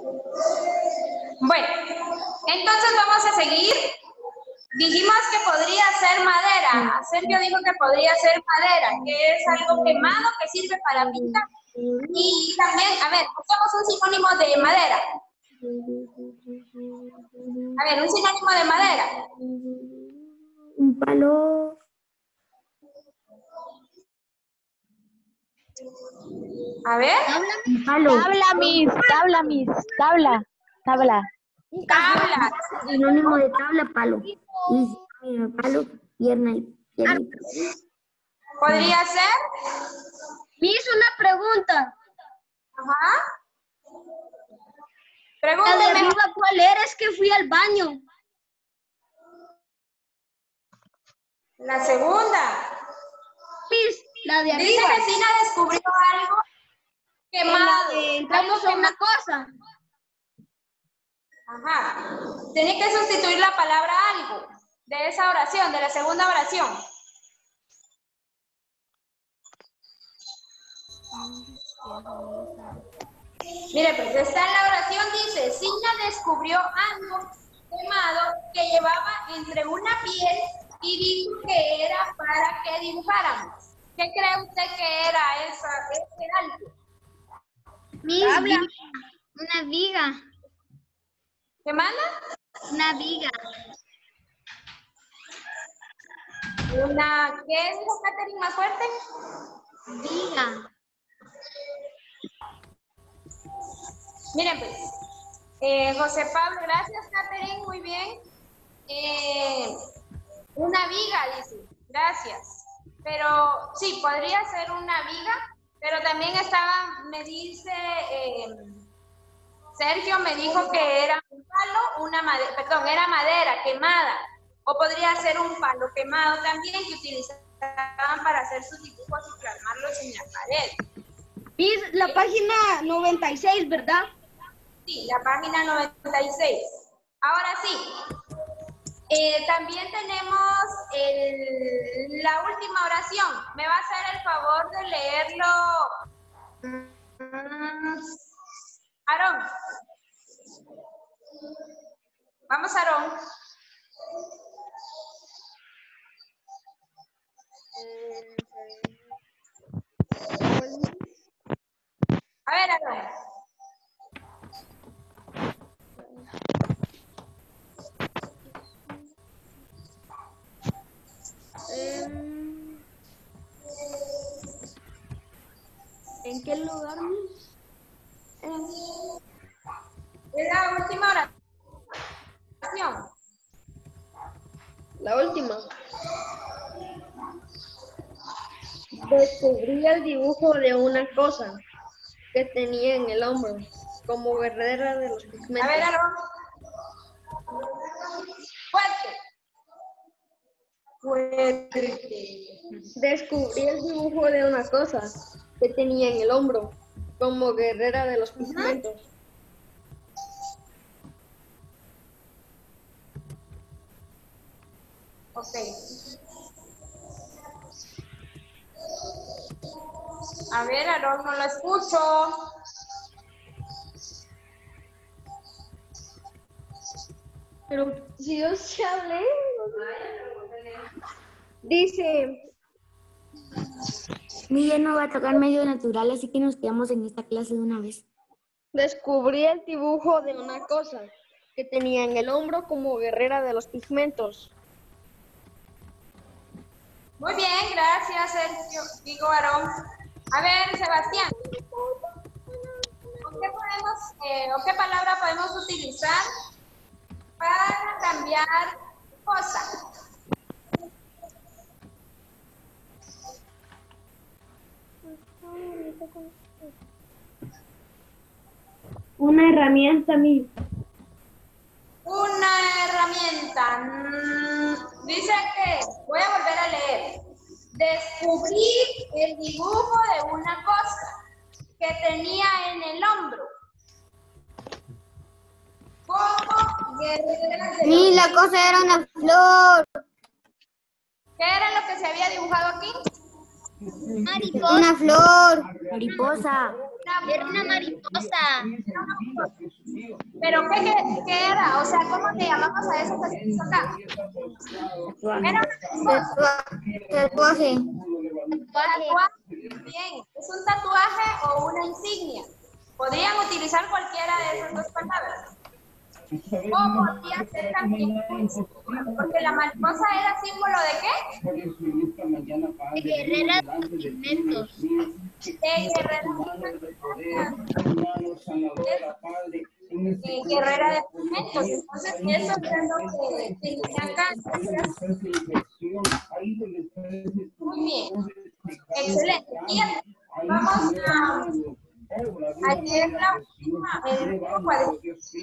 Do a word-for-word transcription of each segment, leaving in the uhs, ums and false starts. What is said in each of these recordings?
Bueno, entonces vamos a seguir. Dijimos que podría ser madera. Sergio dijo que podría ser madera, que es algo quemado que sirve para pintar. Y también, a ver, buscamos un sinónimo de madera. A ver, un sinónimo de madera. Un palo. A ver. Un palo. Tabla, mis, tabla, mis, tabla, tabla. Tabla. Sinónimo de tabla, palo. Y sinónimo de palo, pierna y pierna. ¿Podría ser? Me hizo una pregunta. Ajá. La de Pregúnteme. arriba, ¿cuál era? Es que fui al baño. La segunda. Miss, la de Dice arriba. que Sina descubrió algo En la quemado. de entramos Algo a una quemado. cosa. Ajá. Tiene que sustituir la palabra algo de esa oración, de la segunda oración. Mire, pues está en la oración, dice, Sina descubrió algo quemado que llevaba entre una piel y dijo que era para que dibujáramos. ¿Qué cree usted que era esa, ese algo? Miss, Tabla. una viga. ¿Qué manda? Una viga. Una, ¿qué dijo Catherine más fuerte? Viga. Miren pues, eh, José Pablo, gracias Catherine, muy bien. Eh, una viga, dice, gracias. Pero sí, podría ser una viga, pero también estaba, me dice, eh, Sergio me dijo que era un palo, una madera, perdón, era madera quemada. O podría ser un palo quemado también que utilizaban para hacer sus dibujos y plasmarlos en la pared. Miss, la página noventa y seis, ¿verdad? Sí, la página noventa y seis. Ahora sí, eh, también tenemos el, la última oración. ¿Me va a hacer el favor de leerlo? Mm, Aarón. Vamos, Aarón. A ver, Aarón. ¿En qué lugar, Miss? Es la última oración. La última. Descubrí el dibujo de una cosa que tenía en el hombro, como guerrera de los pigmentos. A ver, Aarón. Fuerte. Fuerte. Descubrí el dibujo de una cosa que tenía en el hombro, como guerrera de los pigmentos. Ok. A ver, Aarón, no lo escucho. Pero si yo se hablé, dice, Miguel no va a tocar medio natural, así que nos quedamos en esta clase de una vez. descubrí el dibujo de una cosa que tenía en el hombro como guerrera de los pigmentos. Muy bien, gracias, Sergio. Digo, Aarón. A ver, Sebastián. ¿Con qué podemos, eh, o qué palabra podemos utilizar para cambiar cosa? Una herramienta, mi. Una herramienta. Mm, dice que, voy a volver a leer. Descubrí el dibujo de una cosa que tenía en el hombro. Como guerreras de Sí, los- la cosa era una flor. ¿Qué era lo que se había dibujado aquí? Una flor. Mariposa. Era una mariposa. ¿Pero qué, qué, qué era? O sea, ¿cómo te llamamos a eso que se hizo acá? Era una Tatuaje. tatuaje. Bien, ¿es un tatuaje o una insignia? Podrían utilizar cualquiera de esas dos palabras. O podría ser también un símbolo, porque la mariposa era símbolo de qué? De guerrera de los pigmentos. De guerrera de guerrera de pigmentos. Entonces, eso es lo que tenía acá. Muy bien. Excelente. Y vamos a, a leer la última, el último cuadrito.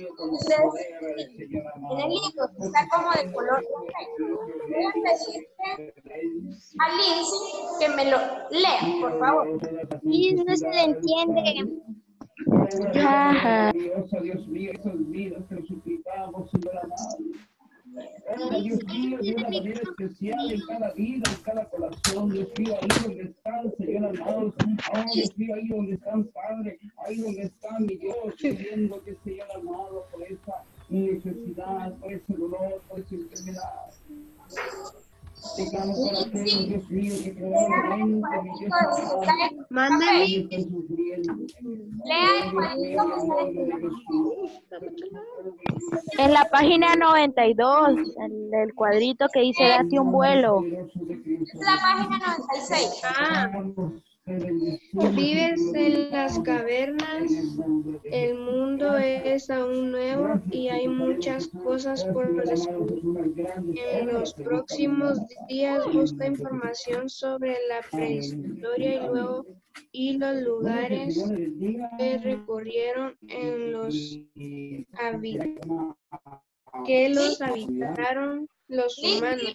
En el libro está como de color rojo. Voy a pedirle a Lindsay que me lo lea, por favor. Y no se le entiende. Ajá. Dios mío, esas vidas que suplicamos, Señor amado. Oh, Dios mío, de una manera especial en cada vida, en cada corazón. Dios mío, ahí donde están, Señor amado. Oh, Dios mío, ahí donde están, Padre. Ahí donde están, mi Dios, pidiendo que, Señor amado, por esa necesidad, por ese dolor, por esa enfermedad. Tengamos por aquellos, Dios mío, que probablemente, mi Dios amado, Mándame. están sufriendo. Lea el cuadrito que está En la página noventa y dos, en el cuadrito que dice date un vuelo. Es la página noventa y seis. Ah, vives en las cavernas, el mundo es aún nuevo y hay muchas cosas por descubrir. En los próximos días busca información sobre la prehistoria y luego y los lugares que recorrieron en los habi- que los habitaron los humanos.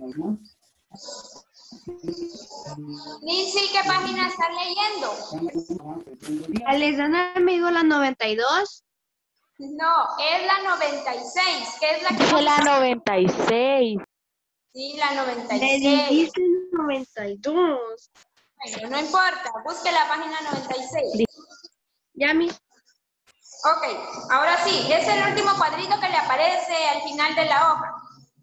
Lindsay, ¿qué página estás leyendo? Alexandra me dijo la noventa y dos. No, es la noventa y seis, que es la que... Es la noventa y seis. Sí, la noventa y Le seis. dijiste noventa y dos. Bueno, no importa, busque la página noventa y seis. Ya, mi. Ok, ahora sí, es el último cuadrito que le aparece al final de la hoja.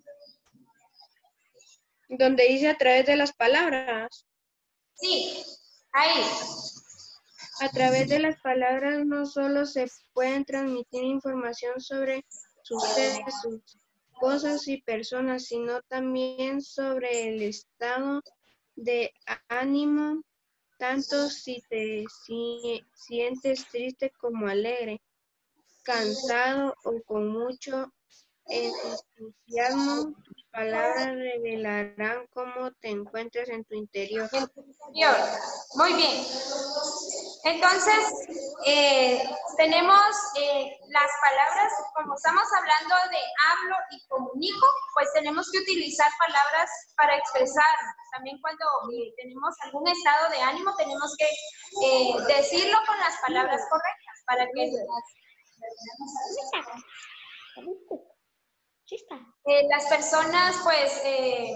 Donde dice a través de las palabras. Sí, ahí. A través de las palabras no solo se pueden transmitir información sobre sucesos, cosas y personas, sino también sobre el estado de ánimo, tanto si te si- sientes triste como alegre, cansado o con mucho entusiasmo. Tus palabras revelarán cómo te encuentras en tu interior. En tu interior. Muy bien. Entonces, eh, tenemos eh, las palabras, como estamos hablando de hablo y comunico, pues tenemos que utilizar palabras para expresarnos. También cuando eh, tenemos algún estado de ánimo, tenemos que eh, decirlo con las palabras correctas para que eh, las personas, pues, eh,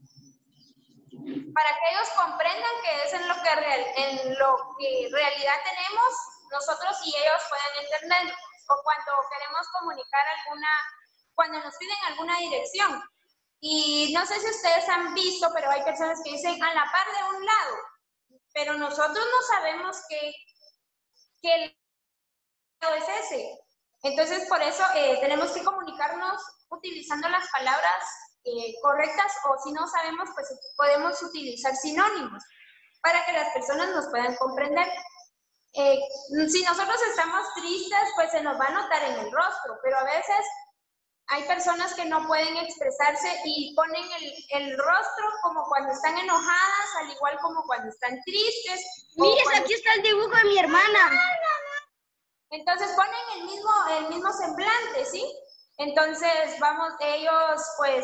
para que ellos comprendan que es en lo que, real, en lo que realidad tenemos nosotros y ellos puedan entender. O cuando queremos comunicar alguna, cuando nos piden alguna dirección. Y no sé si ustedes han visto, pero hay personas que dicen a la par de un lado. Pero nosotros no sabemos qué, qué lado es ese. Entonces, por eso eh, tenemos que comunicarnos utilizando las palabras eh, correctas, o si no sabemos, pues podemos utilizar sinónimos para que las personas nos puedan comprender. Eh, si nosotros estamos tristes, pues se nos va a notar en el rostro, pero a veces hay personas que no pueden expresarse y ponen el, el rostro como cuando están enojadas, al igual como cuando están tristes. Mires, cuando... aquí está el dibujo de mi hermana. Entonces ponen el mismo, el mismo semblante, ¿sí? Entonces, vamos, ellos, pues,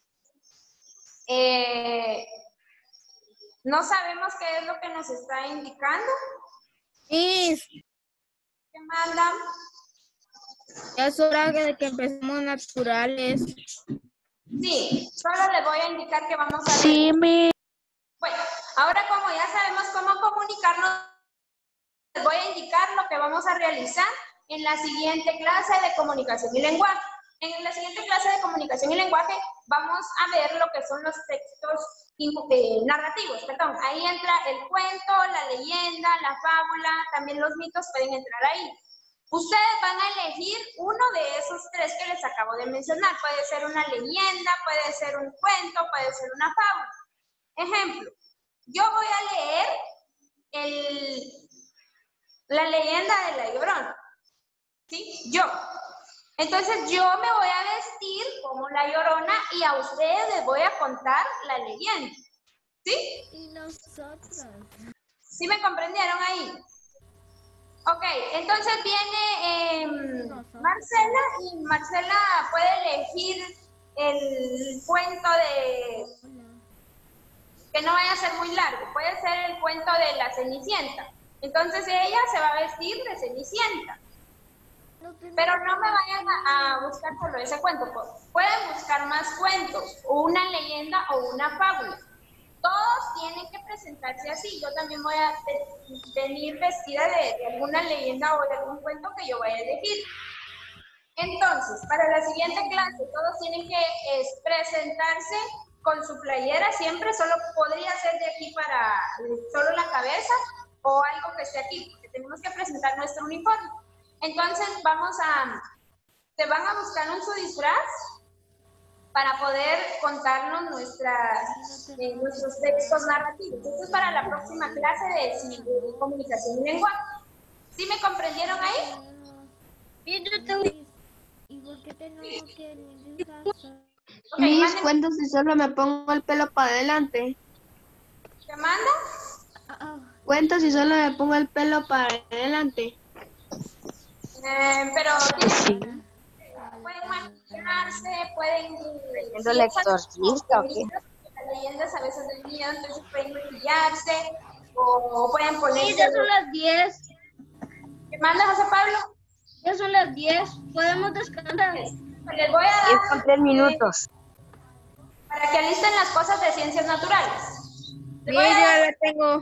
eh, no sabemos qué es lo que nos está indicando. Sí, ¿Qué mandan? es hora de que empecemos naturales. Sí, solo les voy a indicar que vamos a... Sí, mi. Bueno, ahora como ya sabemos cómo comunicarnos, les voy a indicar lo que vamos a realizar en la siguiente clase de comunicación y lenguaje. En la siguiente clase de comunicación y lenguaje vamos a ver lo que son los textos eh, narrativos, perdón. Ahí entra el cuento, la leyenda, la fábula, también los mitos pueden entrar ahí. Ustedes van a elegir uno de esos tres que les acabo de mencionar. Puede ser una leyenda, puede ser un cuento, puede ser una fábula. Ejemplo, yo voy a leer el, la leyenda de La Llorona. ¿Sí? Yo. Entonces yo me voy a vestir como La Llorona y a ustedes les voy a contar la leyenda. ¿Sí? Y nosotros. ¿Sí me comprendieron ahí? Ok, entonces viene eh, Marcela y Marcela puede elegir el cuento de... que no vaya a ser muy largo, puede ser el cuento de la Cenicienta. Entonces ella se va a vestir de Cenicienta. Pero no me vayan a, a buscar solo ese cuento, pueden buscar más cuentos, o una leyenda o una fábula. Todos tienen que presentarse así. Yo también voy a venir vestida de, de alguna leyenda o de algún cuento que yo vaya a elegir. Entonces, para la siguiente clase, todos tienen que eh, presentarse con su playera. Siempre solo podría ser de aquí para solo la cabeza o algo que esté aquí, porque tenemos que presentar nuestro uniforme. Entonces, vamos a, se van a buscar un su disfraz para poder contarnos nuestras, eh, nuestros textos narrativos. Esto es para la próxima clase de, de comunicación y lenguaje. ¿Sí me comprendieron ahí? Sí, yo tengo... ¿Y por qué tengo que disfrazar? Okay, Mis manden... cuentos si solo me pongo el pelo para adelante. ¿Te manda? Cuento si solo me pongo el pelo para adelante. Eh, pero sí. Pueden maquillarse, pueden... ¿Siendo el exorcista o qué? Las leyendas a veces del miedo, entonces pueden maquillarse o pueden ponerse... Sí, ya son las diez. ¿Qué manda, José Pablo? Ya son las diez. Podemos descansar. Les voy a dar... Es con tres minutos. Para que alisten las cosas de ciencias naturales. Les voy a ya dar la tengo.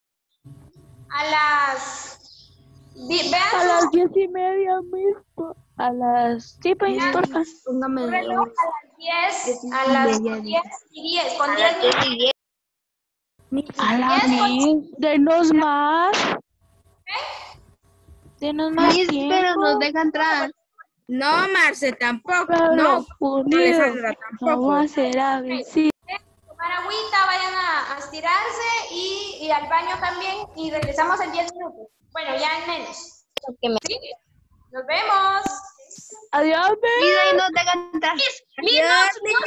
a las... Vean A su- las diez y media mismo. A las... Sí, pues, porfa. Póngame su de reloj a las diez, a las diez y diez, con diez minutos. A las diez. Denos más. Denos más Mis, tiempo. pero nos deja entrar. No, Marce, tampoco. Claro, No, Pulido. Alejandra, tampoco. ¿Cómo será? Sí. Tomar agüita, vayan a, a estirarse y, y al baño también y regresamos en diez minutos. Bueno, ya en menos. ¿Sí? Nos vemos. Adiós, Mis, ahí nos deja entrar. Mis,